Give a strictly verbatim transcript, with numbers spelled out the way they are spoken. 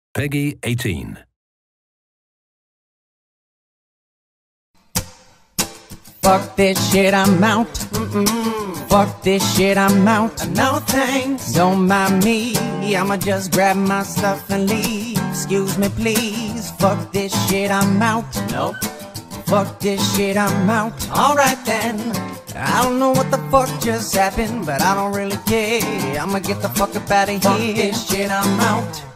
Peggy eighteen. Fuck this shit, I'm out. Mm-mm. Fuck this shit, I'm out. No thanks. Don't mind me, I'ma just grab my stuff and leave. Excuse me, please. Fuck this shit, I'm out. Nope. Fuck this shit, I'm out. Alright then. I don't know what the fuck just happened, but I don't really care. I'ma get the fuck up out of here. Fuck this shit, I'm out.